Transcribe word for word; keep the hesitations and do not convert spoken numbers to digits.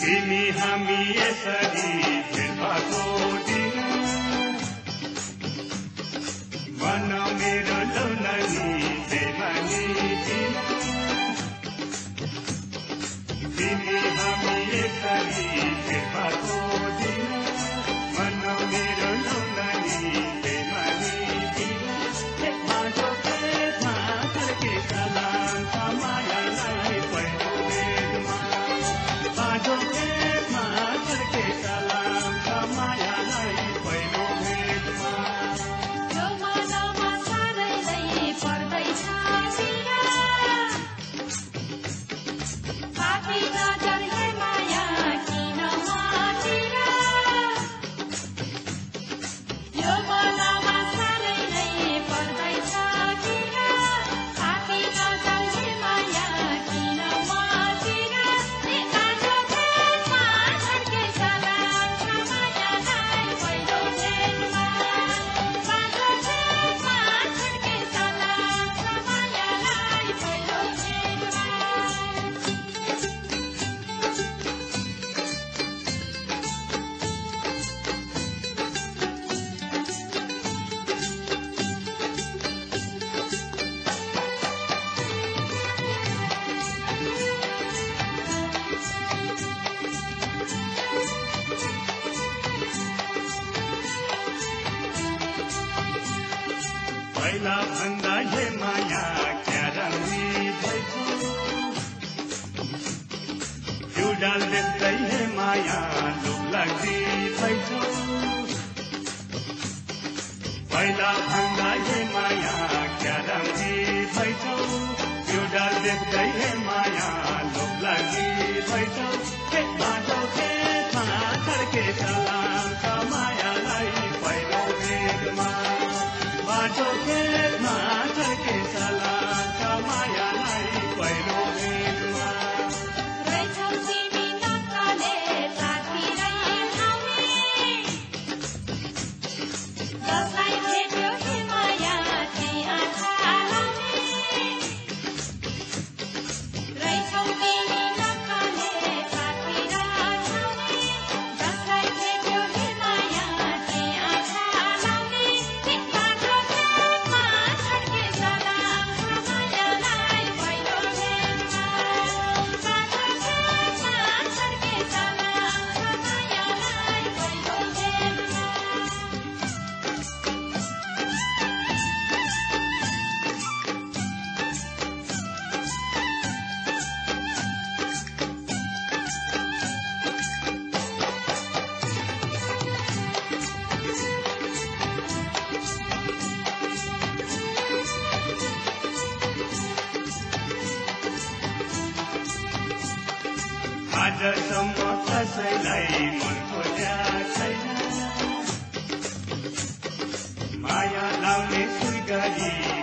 तिमी हामी यसरी भेट भएको दिन मन मेरो लौनानी बेमानी दिन तिमी हामी यसरी भेट भएको दिन मन मेरो लौनानी बेमानी दिन बाटो खेतमा छड्के सलाम मायालाई पहिलो भेटमा बाटो खेतमा छड्के सलाम मायालाई पहिलो भेटमा यो मनमा सधैँ पर्दैछ सिरा पापी नजर हे माया किन मातिर यो मनमा सधैँ पर्दैछ सिरा पापी नजर हे माया किन मातिर ए बाटो खेतमा छड्के सलाम मायालाई पहिलो भेटमा बाटो खेतमा छड्के सलाम मायालाई पहिलो भेटमा पहिला भन्दा हे माया क्या रङ्गी भइछौ जुडाल देख्दै हे माया लोभ लाग्दी भइछौ पहिला भन्दा हे माया क्या रङ्गी भइछौ जुडाल देख्दै हे माया लोभ लाग्दी भइछौ के बाटो खेतमा छड्के सलाम छ मायालाई पहिलो भेटमा बाटो खेतमा छड्के सलाम छ मायालाई पहिलो भेटमा रहेछौ तिमी नक्कले साथी रहिछौनी जसलाई भेट्यो हे माया त्यही आँखा लाउने रहेछौ तिमी नक्कले साथी रहिछौनी जसलाई भेट्यो हे माया त्यही आँखा लाउने ए बाटो खेतमा छड्के सलाम मायालाई पहिलो भेटमा बाटो खेतमा छड्के सलाम मायालाई पहिलो भेटमा आजसम्म कसैलाई मन खोज्या छैन माया लाउने सुई गरी